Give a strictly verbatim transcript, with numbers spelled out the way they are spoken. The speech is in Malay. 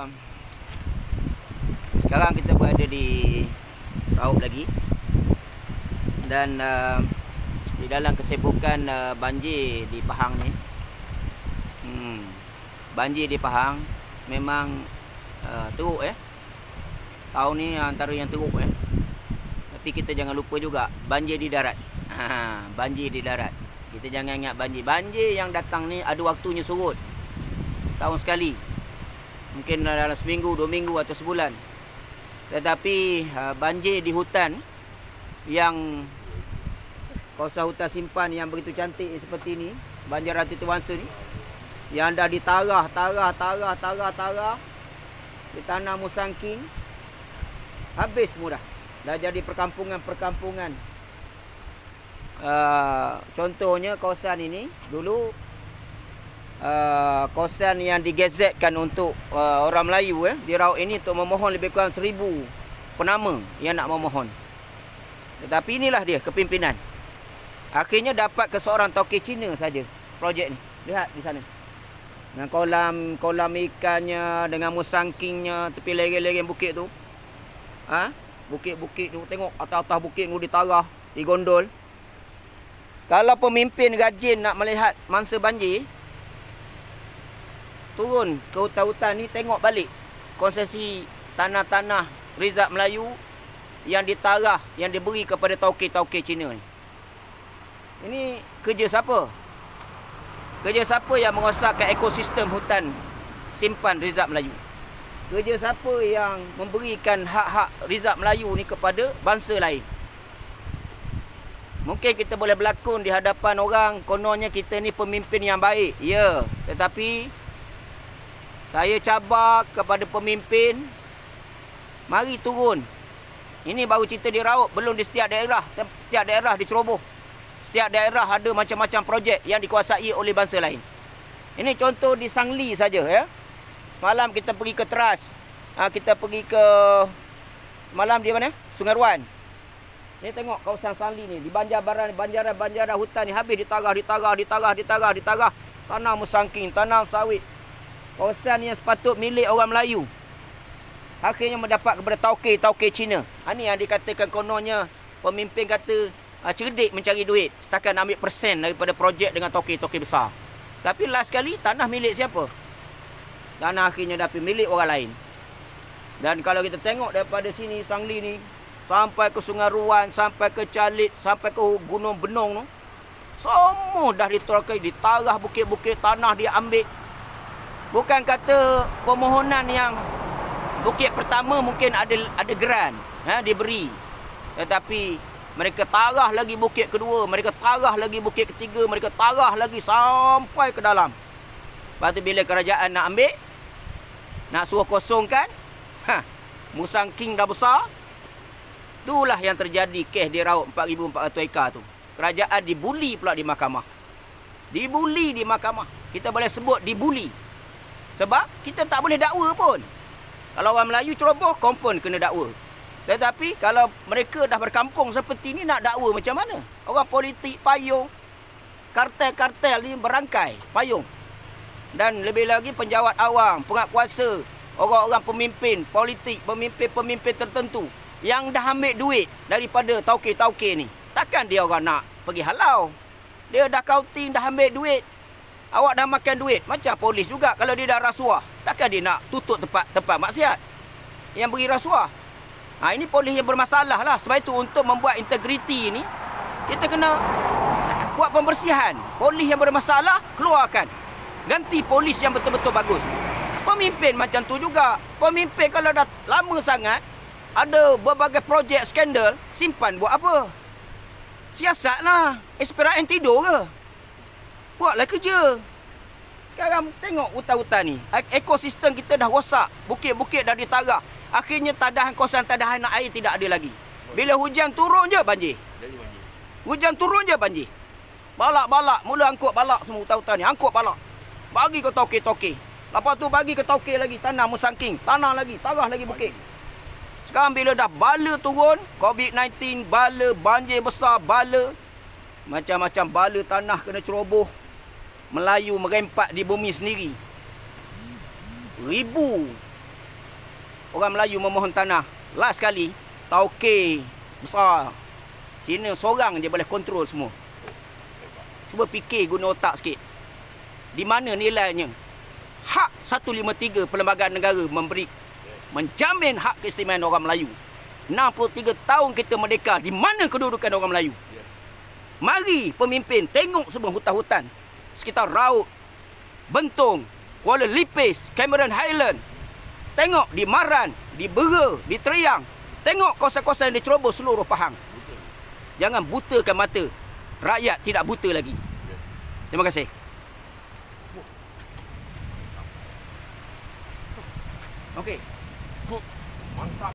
uh, sekarang kita berada di Raub lagi. Dan uh, di dalam kesibukan uh, banjir di Pahang ni, hmm, banjir di Pahang memang uh, teruk eh. Tahun ni antara yang teruk eh. Tapi kita jangan lupa juga banjir di darat. Ha, banjir di darat. Kita jangan ingat banjir. Banjir yang datang ni ada waktunya surut. Setahun sekali. Mungkin dalam seminggu, dua minggu atau sebulan. Tetapi uh, banjir di hutan yang kawasan hutan simpan yang begitu cantik seperti ini, Banjaran Titiwangsa ni, yang dah ditarah, tarah, tarah, tarah, tarah, ditanam musangking, habis mudah. Dah jadi perkampungan-perkampungan. Uh, contohnya kawasan ini dulu uh, kawasan yang digazetkan untuk uh, orang Melayu eh, di Raub ini untuk memohon lebih kurang seribu penama yang nak memohon. Tetapi inilah dia kepimpinan. Akhirnya dapat ke seorang tauke Cina saja projek ni. Lihat di sana. Dengan kolam kolam ikannya, dengan musangkingnya, tepi lereng-lereng bukit tu. Ha? Bukit-bukit tu, tengok atas-atas bukit tu ditarah, digondol. Kalau pemimpin rajin nak melihat mangsa banjir, turun ke hutan-hutan ni, tengok balik konsesi tanah-tanah Rizab Melayu yang ditarah, yang diberi kepada tauke-tauke Cina ni. Ini kerja siapa? Kerja siapa yang merosakkan ekosistem hutan simpan Rizab Melayu? Kerja siapa yang memberikan hak-hak Rizab Melayu ni kepada bangsa lain? Mungkin kita boleh berlakon di hadapan orang, kononnya kita ni pemimpin yang baik. Ya, tetapi saya cabar kepada pemimpin, mari turun. Ini baru cerita di Raub, belum di setiap daerah. Setiap daerah diceroboh. Setiap daerah ada macam-macam projek yang dikuasai oleh bangsa lain. Ini contoh di Sangli saja ya. Semalam kita pergi ke Teras. Ha, kita pergi ke semalam di mana? Sungai Ruan. Ni tengok kawasan Sangli ni, di Banjaran, Banjaran-banjaran hutan ni habis ditarah, ditarah, ditarah, ditarah, ditarah. Tanam musangking, tanam sawit. Kawasan yang sepatut milik orang Melayu, akhirnya mendapat kepada tauke-tauke Cina. Ha, ni yang dikatakan kononnya pemimpin kata ha, cerdik mencari duit. Setakat nak ambil persen daripada projek dengan tauke-tauke besar. Tapi last sekali tanah milik siapa? Tanah akhirnya dapat milik orang lain. Dan kalau kita tengok daripada sini Sangli ni sampai ke Sungai Ruan, sampai ke Calit, sampai ke Gunung Benong tu, semua dah diterakai, ditarah bukit-bukit, tanah dia ambil. Bukan kata permohonan yang bukit pertama mungkin ada ada geran, ha, diberi. Tetapi mereka tarah lagi bukit kedua, mereka tarah lagi bukit ketiga, mereka tarah lagi sampai ke dalam. Lepas tu bila kerajaan nak ambil, nak suruh kosongkan, ha, musangking dah besar. Itulah yang terjadi kes di Raub empat ribu empat ratus ekar tu. Kerajaan dibuli pula di mahkamah. Dibuli di mahkamah. Kita boleh sebut dibuli. Sebab kita tak boleh dakwa pun. Kalau orang Melayu ceroboh, confirm kena dakwa. Tetapi kalau mereka dah berkampung seperti ni, nak dakwa macam mana? Orang politik payung. Kartel-kartel ni berangkai, payung. Dan lebih lagi penjawat awam, penguatkuasa, orang-orang pemimpin politik, pemimpin-pemimpin tertentu yang dah ambil duit daripada tauke-tauke ni. Takkan dia orang nak pergi halau. Dia dah counting, dah ambil duit. Awak dah makan duit. Macam polis juga, kalau dia dah rasuah, takkan dia nak tutup tempat tempat maksiat yang beri rasuah. Ha, ini polis yang bermasalah lah. Sebab itu untuk membuat integriti ni, kita kena buat pembersihan. Polis yang bermasalah, keluarkan. Ganti polis yang betul-betul bagus. Pemimpin macam tu juga. Pemimpin kalau dah lama sangat, ada berbagai projek skandal, simpan buat apa? Siasatlah. Esperain tidur ke? Buatlah kerja. Sekarang tengok hutan-hutan ni. Ekosistem kita dah rosak. Bukit-bukit dah ditarah. Akhirnya tadahan kawasan tadahan air tidak ada lagi. Bila hujan turun je banjir. Hujan turun je banjir. Balak-balak. Mula angkut balak semua hutan-hutan ni. Angkut balak. Bagi ke tauke-tauke. Lepas tu bagi ke tauke lagi. Tanam musangking. Tanam lagi. Tarah lagi bukit. Sekarang bila dah bala turun, COVID sembilan belas, bala, banjir besar, bala. Macam-macam bala tanah kena ceroboh. Melayu merempat di bumi sendiri. Ribu orang Melayu memohon tanah. Last kali, Tauke besar. Cina seorang je boleh kontrol semua. Cuba fikir guna otak sikit. Di mana nilainya? Hak seratus lima puluh tiga Perlembagaan Negara memberi, menjamin hak keistimewaan orang Melayu. enam puluh tiga tahun kita merdeka, di mana kedudukan orang Melayu? Mari pemimpin tengok semua hutan-hutan sekitar Raut, Bentong, Kuala Lipis, Cameron Highland. Tengok di Maran, di Bera, di Teriang. Tengok kawasan-kawasan yang dicerobos seluruh Pahang. Jangan butakan mata. Rakyat tidak buta lagi. Terima kasih. Okey. Mantap.